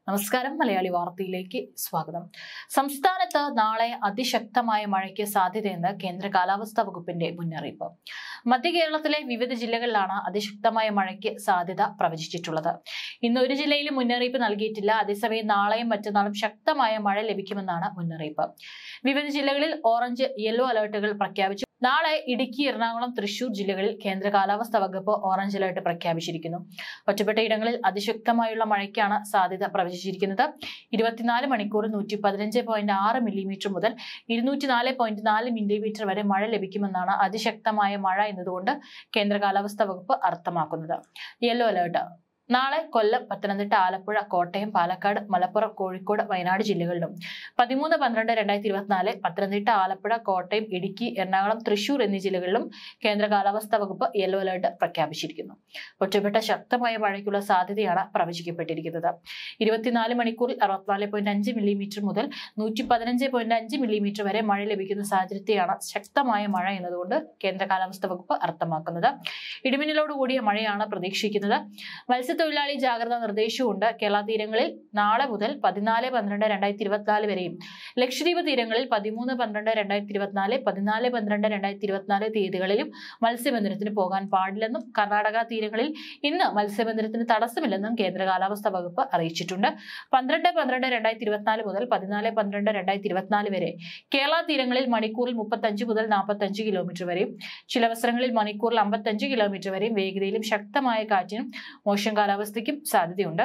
നമസ്കാരം മലയാളി വാർത്തയിലേക്ക് സ്വാഗതം. സംസ്ഥാനത്ത് നാളെ അതിശക്തമായ മഴയ്ക്ക് സാധ്യതയെന്ന് കേന്ദ്ര കാലാവസ്ഥാ വകുപ്പിന്റെ മുന്നറിയിപ്പ്. മധ്യ കേരളത്തിലെ വിവിധ ജില്ലകളിലാണ് അതിശക്തമായ മഴയ്ക്ക് സാധ്യത പ്രവചിച്ചിട്ടുള്ളത്. ഇന്ന് ഒരു ജില്ലയിലും മുന്നറിയിപ്പ് നൽകിയിട്ടില്ല. അതേസമയം നാളെയും മറ്റന്നാളും ശക്തമായ മഴ ലഭിക്കുമെന്നാണ് മുന്നറിയിപ്പ്. വിവിധ ജില്ലകളിൽ ഓറഞ്ച്, യെല്ലോ അലർട്ടുകൾ പ്രഖ്യാപിച്ചു. നാളെ ഇടുക്കി, എറണാകുളം, തൃശൂർ ജില്ലകളിൽ കേന്ദ്ര കാലാവസ്ഥാ വകുപ്പ് ഓറഞ്ച് അലർട്ട് പ്രഖ്യാപിച്ചിരിക്കുന്നു. ഒറ്റപ്പെട്ട ഇടങ്ങളിൽ അതിശക്തമായുള്ള മഴയ്ക്കാണ് സാധ്യത പ്രവചിച്ചിരിക്കുന്നത്. 24 മണിക്കൂറിൽ 115.6 മില്ലിമീറ്റർ മുതൽ 204.4 മില്ലിമീറ്റർ വരെ മഴ ലഭിക്കുമെന്നാണ് അതിശക്തമായ മഴ എന്നതുകൊണ്ട് കേന്ദ്ര കാലാവസ്ഥാ വകുപ്പ് അർത്ഥമാക്കുന്നത്. യെല്ലോ അലർട്ട് നാളെ കൊല്ലം, പത്തനംതിട്ട, ആലപ്പുഴ, കോട്ടയം, പാലക്കാട്, മലപ്പുറം, കോഴിക്കോട്, വയനാട് ജില്ലകളിലും 13-12-2024 പത്തനംതിട്ട, ആലപ്പുഴ, കോട്ടയം, ഇടുക്കി, എറണാകുളം, തൃശൂർ എന്നീ ജില്ലകളിലും കേന്ദ്ര കാലാവസ്ഥാ വകുപ്പ് യെല്ലോ അലർട്ട് പ്രഖ്യാപിച്ചിരിക്കുന്നു. ഒറ്റപ്പെട്ട ശക്തമായ മഴയ്ക്കുള്ള സാധ്യതയാണ് പ്രവചിക്കപ്പെട്ടിരിക്കുന്നത്. 24 മണിക്കൂറിൽ 64.5 മില്ലിമീറ്റർ മുതൽ 115.5 മില്ലിമീറ്റർ വരെ മഴ ലഭിക്കുന്ന സാഹചര്യത്തെയാണ് ശക്തമായ മഴ എന്നതുകൊണ്ട് കേന്ദ്ര കാലാവസ്ഥാ വകുപ്പ് അർത്ഥമാക്കുന്നത്. ഇടിമിന്നലോടുകൂടിയ മഴയാണ് പ്രതീക്ഷിക്കുന്നത്. മത്സ്യത്തൊഴിലാളി ജാഗ്രതാ നിർദ്ദേശവുമുണ്ട്. കേരള തീരങ്ങളിൽ നാളെ മുതൽ 14-12-2024 വരെയും ലക്ഷദ്വീപ് തീരങ്ങളിൽ 13-12-2024, 14-12-2024 തീയതികളിലും മത്സ്യബന്ധനത്തിന് പോകാൻ പാടില്ലെന്നും കർണാടക തീരങ്ങളിൽ ഇന്ന് മത്സ്യബന്ധനത്തിന് തടസ്സമില്ലെന്നും കേന്ദ്ര കാലാവസ്ഥാ വകുപ്പ് അറിയിച്ചിട്ടുണ്ട്. 12-12-2024 മുതൽ 14-12-2024 വരെ കേരള തീരങ്ങളിൽ മണിക്കൂറിൽ 35 മുതൽ 45 കിലോമീറ്റർ വരെയും ചിലവസരങ്ങളിൽ മണിക്കൂറിൽ 55 കിലോമീറ്റർ വരെയും വേഗതയിലും ശക്തമായ കാറ്റിനും മോശം കാലാവസ്ഥയ്ക്കും സാധ്യതയുണ്ട്.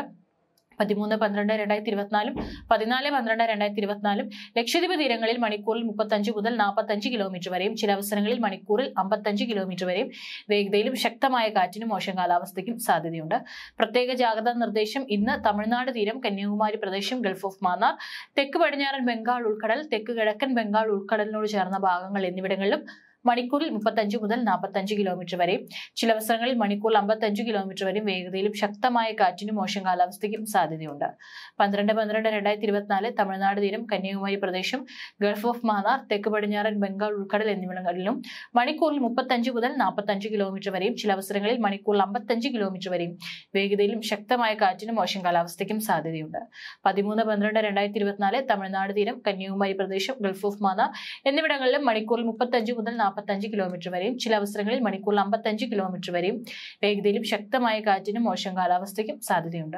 13-12-2024, 14-12-2024 ലക്ഷദ്വീപ് തീരങ്ങളിൽ മണിക്കൂറിൽ 35 മുതൽ 45 കിലോമീറ്റർ വരെയും ചില അവസരങ്ങളിൽ മണിക്കൂറിൽ 55 കിലോമീറ്റർ വരെയും വേഗതയിലും ശക്തമായ കാറ്റിനും മോശം കാലാവസ്ഥയ്ക്കും സാധ്യതയുണ്ട്. പ്രത്യേക ജാഗ്രതാ നിർദ്ദേശം ഇന്ന് തമിഴ്നാട് തീരം, കന്യാകുമാരി പ്രദേശം, ഗൾഫ് ഓഫ് മാന്നാർ, തെക്ക് പടിഞ്ഞാറൻ ബംഗാൾ ഉൾക്കടൽ, തെക്ക് കിഴക്കൻ ബംഗാൾ ഉൾക്കടലിനോട് ചേർന്ന ഭാഗങ്ങൾ എന്നിവിടങ്ങളിലും മണിക്കൂറിൽ 35 മുതൽ 45 കിലോമീറ്റർ വരെയും ചില അവസരങ്ങളിൽ മണിക്കൂറിൽ 55 കിലോമീറ്റർ വരെയും വേഗതയിലും ശക്തമായ കാറ്റിനും മോശം കാലാവസ്ഥയ്ക്കും സാധ്യതയുണ്ട്. 12-12-2024 തമിഴ്നാട് തീരം, കന്യാകുമാരി പ്രദേശം, ഗൾഫ് ഓഫ് മാന്നാർ, തെക്ക് പടിഞ്ഞാറൻ ബംഗാൾ ഉൾക്കടൽ എന്നിവിടങ്ങളിലും മണിക്കൂറിൽ 35 മുതൽ 45 കിലോമീറ്റർ വരെയും ചില അവസരങ്ങളിൽ മണിക്കൂറിൽ 55 കിലോമീറ്റർ വരെയും വേഗതയിലും ശക്തമായ കാറ്റിനും മോശം കാലാവസ്ഥയ്ക്കും സാധ്യതയുണ്ട്. 13-12-2024 തമിഴ്നാട് തീരം, കന്യാകുമാരി പ്രദേശം, ഗൾഫ് ഓഫ് മാന്നാർ എന്നിവിടങ്ങളിലും മണിക്കൂറിൽ 35 മുതൽ 45 കിലോമീറ്റർ വരെയും ചില അവസരങ്ങളിൽ മണിക്കൂറിൽ 55 കിലോമീറ്റർ വരെയും വേഗതയിലും ശക്തമായ കാറ്റിനും മോശം കാലാവസ്ഥയ്ക്കും സാധ്യതയുണ്ട്.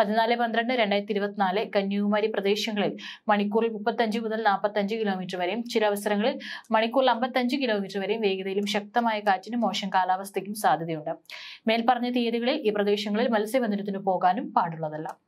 14-12-2024 കന്യാകുമാരി പ്രദേശങ്ങളിൽ മണിക്കൂറിൽ 35 മുതൽ 45 കിലോമീറ്റർ വരെയും ചില അവസരങ്ങളിൽ മണിക്കൂറിൽ 55 കിലോമീറ്റർ വരെയും വേഗതയിലും ശക്തമായ കാറ്റിനും മോശം കാലാവസ്ഥയ്ക്കും സാധ്യതയുണ്ട്. മേൽപ്പറഞ്ഞ തീയതികളിൽ ഈ പ്രദേശങ്ങളിൽ മത്സ്യബന്ധനത്തിന് പോകാനും പാടുള്ളതല്ല.